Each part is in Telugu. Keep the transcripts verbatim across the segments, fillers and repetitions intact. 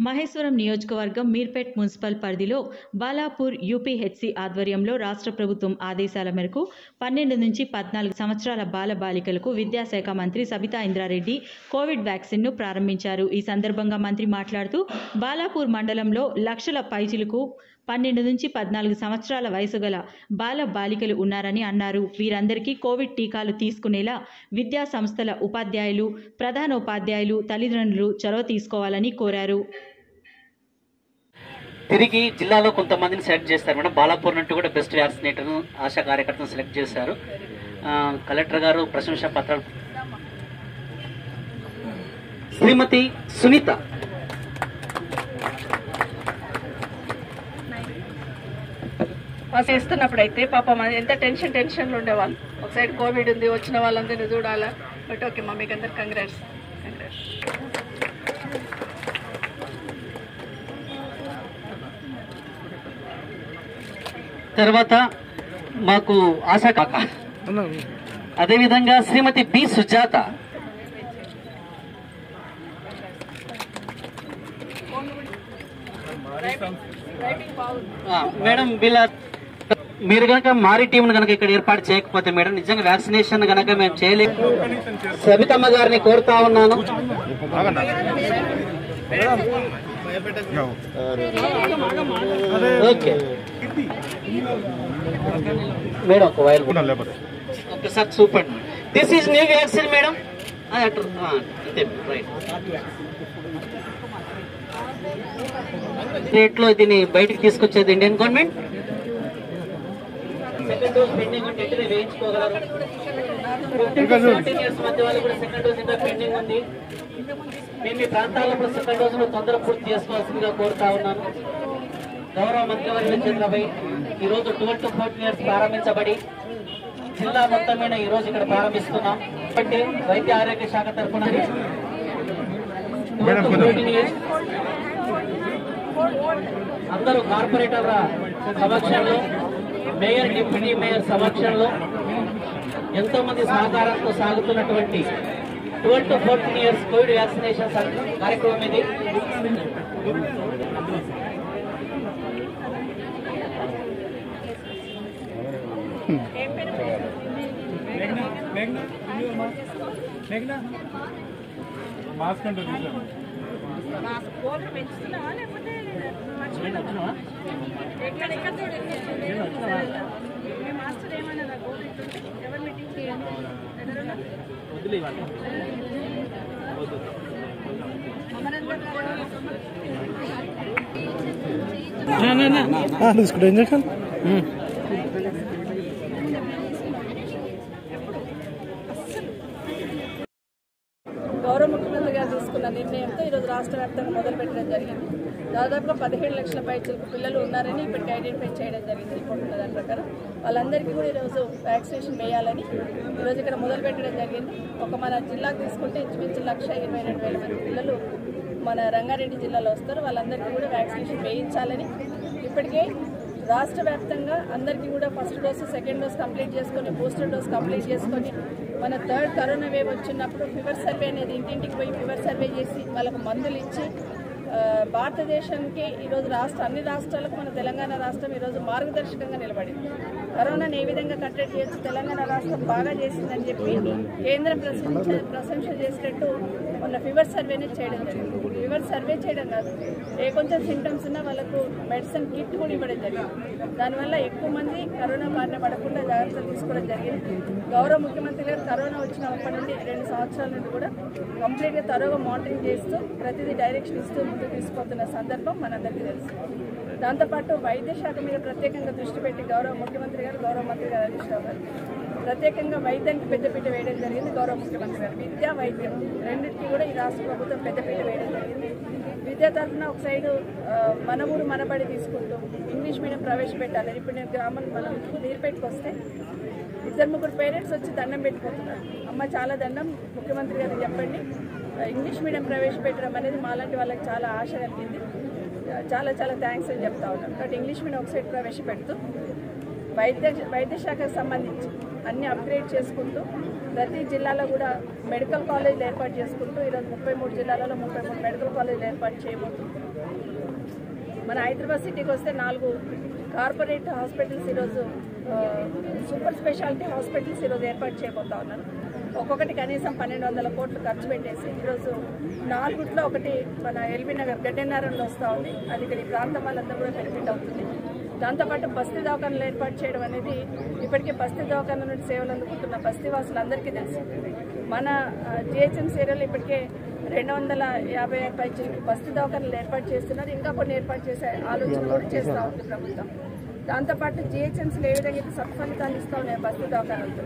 మహేశ్వరం నియోజకవర్గం మీర్పేట్ మున్సిపల్ పరిధిలో బాలాపూర్ యూపీహెచ్సి ఆధ్వర్యంలో రాష్ట్ర ప్రభుత్వం ఆదేశాల మేరకు పన్నెండు నుంచి పద్నాలుగు సంవత్సరాల బాల బాలికలకు విద్యాశాఖ మంత్రి సబితా ఇంద్రారెడ్డి కోవిడ్ వ్యాక్సిన్ను ప్రారంభించారు. ఈ సందర్భంగా మంత్రి మాట్లాడుతూ బాలాపూర్ మండలంలో లక్షల పైచిలకు పన్నెండు నుంచి పద్నాలుగు సంవత్సరాల వయసు గల బాల బాలికలు ఉన్నారని అన్నారు. వీరందరికీ కోవిడ్ టీకాలు తీసుకునేలా విద్యా సంస్థల ఉపాధ్యాయులు, ప్రధానోపాధ్యాయులు, తల్లిదండ్రులు చొరవ తీసుకోవాలని కోరారు. తిరిగి జిల్లాలో కొంతమందిని సెలెక్ట్ చేస్తారు మేడం. బాలాపూర్ నుండి కూడా బెస్ట్ వ్యాక్సినేటర్ ఆశా కార్యకర్తను సెలెక్ట్ చేశారు. కలెక్టర్ గారు ప్రశంసా పత్రాలు. శ్రీమతి సునీత చేస్తున్నప్పుడు అయితే పాపం ఎంత టెన్షన్ టెన్షన్లు ఉండేవాళ్ళు. ఒక సైడ్ కోవిడ్ ఉంది, వచ్చిన వాళ్ళందరినీ చూడాలా. బట్ ఓకే మా మీకు అందరు కంగ్రాట్స్ కంగ్రాట్స్. తర్వాత మాకు ఆశా కాక అదేవిధంగా శ్రీమతి బి సుజాత, మేడం వీళ్ళ మీరు కనుక మారి టీంను కనుక ఇక్కడ ఏర్పాటు చేయకపోతే మేడం నిజంగా వ్యాక్సినేషన్ కనుక మేము చేయలేము. సబితమ్మ గారిని కోరుతా ఉన్నాను. ఓకే మేడం ఒక while okay sir super. This is new vaccine madam. Right rate లో దీన్ని బయటకు తీసుకొచ్చేది Indian government. Second dose pending ఉంటే ఎక్కడ వేయించుకోగలరు. ఫిఫ్టీన్ ఇయర్స్ మధ్య వాళ్ళు కూడా సెకండ్ డోస్ ఇంకా పెండింగ్ ఉంది. మేము మీ ప్రాంతాల్లో కూడా సెకండ్ డోస్ లో తొందర పూర్తి చేసుకోవాల్సిందిగా కోరుతా ఉన్నాను. గౌరవ మంత్రివర్యులు చంద్రబాబు ఈ రోజు ట్వెల్వ్ టు ఫోర్టీన్ ఇయర్స్ ప్రారంభించబడి జిల్లా మొత్తం మీద ఈ రోజు ఇక్కడ ప్రారంభిస్తున్నాం. కాబట్టి వైద్య ఆరోగ్య శాఖ తరఫున అందరూ కార్పొరేటర్ల సమక్షంలో, మేయర్, డిప్యూటీ మేయర్ సమక్షంలో ఎంతో మంది సహకారంతో సాగుతున్నటువంటి twelve to fourteen years Covid vaccination కార్యక్రమం ఇది. ఇంజక్షన్ గౌరవ ముఖ్యమంత్రి గారు తీసుకున్న నిర్ణయంతో ఈరోజు రాష్ట్ర వ్యాప్తంగా మొదలుపెట్టడం జరిగింది. దాదాపుగా పదిహేడు లక్షల పైచలకు పిల్లలు ఉన్నారని ఇప్పటికి ఐడెంటిఫై చేయడం జరిగింది. రిపోర్ట్ ఉన్న దాని ప్రకారం వాళ్ళందరికీ కూడా ఈరోజు వ్యాక్సినేషన్ వేయాలని ఈరోజు ఇక్కడ మొదలు పెట్టడం జరిగింది. ఒక మన జిల్లాకు తీసుకుంటే ఇంచుమించు లక్ష ఇరవై రెండు వేల మంది పిల్లలు మన రంగారెడ్డి జిల్లాలో వస్తారు. వాళ్ళందరికీ కూడా వ్యాక్సినేషన్ వేయించాలని ఇప్పటికే రాష్ట్ర వ్యాప్తంగా అందరికీ కూడా first dose, second dose complete చేసుకొని, బూస్టర్ డోస్ కంప్లీట్ చేసుకొని, మన థర్డ్ కరోనా వేవ్ వచ్చినప్పుడు ఫీవర్ సర్వే అనేది ఇంటింటికి పోయి ఫీవర్ సర్వే చేసి వాళ్ళకు మందులు ఇచ్చి భారతదేశానికి ఈరోజు రాష్ట్ర అన్ని రాష్ట్రాలకు మన తెలంగాణ రాష్ట్రం ఈరోజు మార్గదర్శకంగా నిలబడింది. కరోనాను ఏ విధంగా కట్టడి చేయొచ్చు తెలంగాణ రాష్ట్రం బాగా చేసిందని చెప్పి కేంద్రం ప్రశంస ప్రశంస చేసినట్టు మొన్న ఫీవర్ సర్వేనే చేయడం జరిగింది. ఫీవర్ సర్వే చేయడం కాదు, ఏ కొంచెం సింటమ్స్ ఉన్నా వాళ్ళకు మెడిసిన్ కిట్ కూడా ఇవ్వడం జరిగింది. దానివల్ల ఎక్కువ మంది కరోనా బారిన పడకుండా జాగ్రత్తలు తీసుకోవడం జరిగింది. గౌరవ ముఖ్యమంత్రి గారు కరోనా వచ్చినప్పటి నుండి రెండు సంవత్సరాల నుండి కూడా కంప్లీట్గా తరోగా మానిటరింగ్ చేస్తూ ప్రతిదీ డైరెక్షన్ ఇస్తూ ముందుకు తీసుకుపోతున్న సందర్భం మనందరికీ తెలుసు. దాంతోపాటు వైద్య శాఖ మీద ప్రత్యేకంగా దృష్టి పెట్టి గౌరవ ముఖ్యమంత్రి గారు, గౌరవ మంత్రి గారు హరీష్ రావు గారు ప్రత్యేకంగా వైద్యానికి పెద్దపీట వేయడం జరిగింది. గౌరవ ముఖ్యమంత్రి గారు విద్యా, వైద్యం రెండింటికి కూడా ఈ రాష్ట్ర ప్రభుత్వం పెద్దపీట వేయడం జరిగింది. విద్యా తరఫున ఒక సైడు మన ఊరు మనబడి తీసుకుంటూ ఇంగ్లీష్ మీడియం ప్రవేశపెట్టాలి. ఇప్పుడు నేను గ్రామం మనం నీరుపెట్టుకు వస్తే ఇద్దరు ముగ్గురు పేరెంట్స్ వచ్చి దండం పెట్టుకుంటున్నారు. అమ్మ చాలా దండం ముఖ్యమంత్రి గారు చెప్పండి, ఇంగ్లీష్ మీడియం ప్రవేశపెట్టడం అనేది మాలాంటి వాళ్ళకి చాలా ఆశ కలిగింది. చాలా చాలా థ్యాంక్స్ అని చెప్తా ఉన్నాను. కాబట్టి ఇంగ్లీష్ మీడియం ఒక సైడ్ ప్రవేశపెడుతూ వైద్య వైద్య శాఖకు సంబంధించి అన్ని అప్గ్రేడ్ చేసుకుంటూ ప్రతి జిల్లాలో కూడా మెడికల్ కాలేజీలు ఏర్పాటు చేసుకుంటూ ఈరోజు ముప్పై మూడు జిల్లాలలో ముప్పై మూడు మెడికల్ కాలేజీలు ఏర్పాటు చేయబోతుంది. మన హైదరాబాద్ సిటీకి వస్తే నాలుగు కార్పొరేట్ హాస్పిటల్స్ ఈరోజు సూపర్ స్పెషాలిటీ హాస్పిటల్స్ ఈరోజు ఏర్పాటు చేయబోతా ఉన్నారు. ఒక్కొక్కటి కనీసం పన్నెండు వందల కోట్లు ఖర్చు పెట్టేసి ఈరోజు నాలుగుట్లో ఒకటి మన ఎల్బీ నగర్ గడ్డెన్నారంలో వస్తూ ఉంది. అది ఇక్కడ ఈ ప్రాంతం వాళ్ళందరూ కూడా బెనిఫిట్ అవుతుంది. దాంతోపాటు బస్తీ దవాఖానలు ఏర్పాటు చేయడం అనేది ఇప్పటికే బస్తీ దవాఖాన నుండి సేవలు అందుకుంటున్న బస్తీ వాసులందరికీ తెలుసు. మన జిహెచ్ఎంసీ ఏరియాలో ఇప్పటికే రెండు వందల యాభై పైచి బస్తీ దవాఖానలు ఏర్పాటు చేస్తున్నారు. ఇంకా కొన్ని ఏర్పాటు చేసే ఆలోచన కూడా చేస్తూ ఉంది ప్రభుత్వం. దాంతోపాటు జిహెచ్ఎంసీలు ఏ విధంగా అయితే సత్ఫలితాలు ఇస్తూ ఉన్నాయి బస్తీ దవాఖానలతో,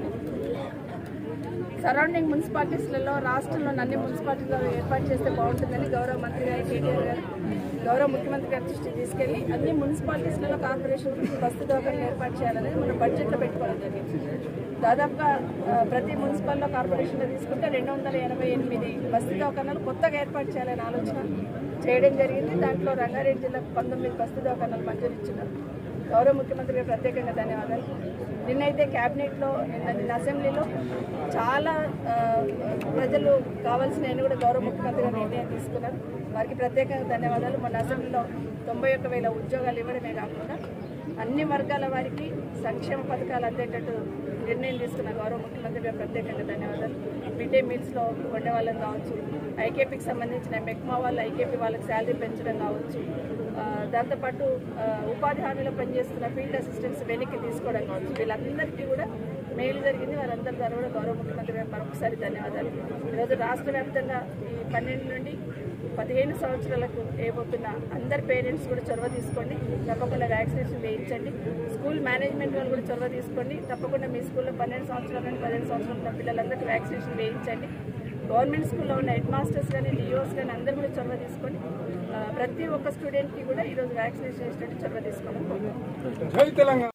సరౌండింగ్ మున్సిపాలిటీస్లలో రాష్ట్రంలో అన్ని మున్సిపాలిటీలో ఏర్పాటు చేస్తే బాగుంటుందని గౌరవ మంత్రి గారు కేటీఆర్ గారు గౌరవ ముఖ్యమంత్రి గారి దృష్టికి తీసుకెళ్లి అన్ని మున్సిపాలిటీస్లలో కార్పొరేషన్ బస్తీ దవాఖానలు ఏర్పాటు చేయాలనేది మనం బడ్జెట్లో పెట్టుకోవడం జరిగింది. దాదాపుగా ప్రతి మున్సిపల్లో కార్పొరేషన్లో తీసుకుంటే రెండు వందల ఎనభై ఎనిమిది బస్తీ దవాఖానాలు కొత్తగా ఏర్పాటు చేయాలనే ఆలోచన చేయడం జరిగింది. దాంట్లో రంగారెడ్డి జిల్లాకు పంతొమ్మిది బస్తీ దవాఖానాలు మంజూరు ఇచ్చినారు. గౌరవ ముఖ్యమంత్రి గారు ప్రత్యేకంగా ధన్యవాదాలు. నిన్నైతే క్యాబినెట్లో నిన్న అసెంబ్లీలో చాలా ప్రజలు కావాల్సినవి కూడా గౌరవ ముఖ్యమంత్రి గారు నిర్ణయం తీసుకున్నారు. వారికి ప్రత్యేకంగా ధన్యవాదాలు. మన అసెంబ్లీలో తొంభై ఒక్క వేల ఉద్యోగాలు ఇవ్వడమే కాకుండా అన్ని వర్గాల వారికి సంక్షేమ పథకాలు అందేటట్టు నిర్ణయం తీసుకున్న గౌరవ ముఖ్యమంత్రి గారు ప్రత్యేకంగా ధన్యవాదాలు. మిడ్ డే మీల్స్లో వండే వాళ్ళని కావచ్చు, ఐకేపీకి సంబంధించిన మెక్మా వాళ్ళు ఐకేపీ వాళ్ళకి శాలరీ పెంచడం కావచ్చు, దాంతోపాటు ఉపాధి హామీలో పనిచేస్తున్న ఫీల్డ్ అసిస్టెంట్స్ వెనక్కి తీసుకోవడం కావచ్చు, వీళ్ళందరికీ కూడా మేలు జరిగింది. వారందరి ద్వారా కూడా గౌరవ ముఖ్యమంత్రి గారు మరొకసారి ధన్యవాదాలు. ఈరోజు రాష్ట్ర వ్యాప్తంగా ఈ పన్నెండు నుండి పదిహేను సంవత్సరాలకు ఏబోతున్న అందరి పేరెంట్స్ కూడా చొరవ తీసుకోండి, తప్పకుండా వ్యాక్సినేషన్ వేయించండి. స్కూల్ మేనేజ్మెంట్ వాళ్ళు కూడా చొరవ తీసుకోండి, తప్పకుండా మీ స్కూల్లో పన్నెండు సంవత్సరాల నుండి పదిహేను సంవత్సరాల ఉన్న పిల్లలందరికీ వ్యాక్సినేషన్ వేయించండి. గవర్నమెంట్ స్కూల్లో ఉన్న హెడ్ మాస్టర్స్ కానీ డిఓస్ కానీ అందరూ కూడా చొరవ తీసుకొని ప్రతి ఒక్క స్టూడెంట్కి కూడా ఈరోజు వ్యాక్సినేషన్ చేసేటట్టు చొరవ తీసుకోవడం.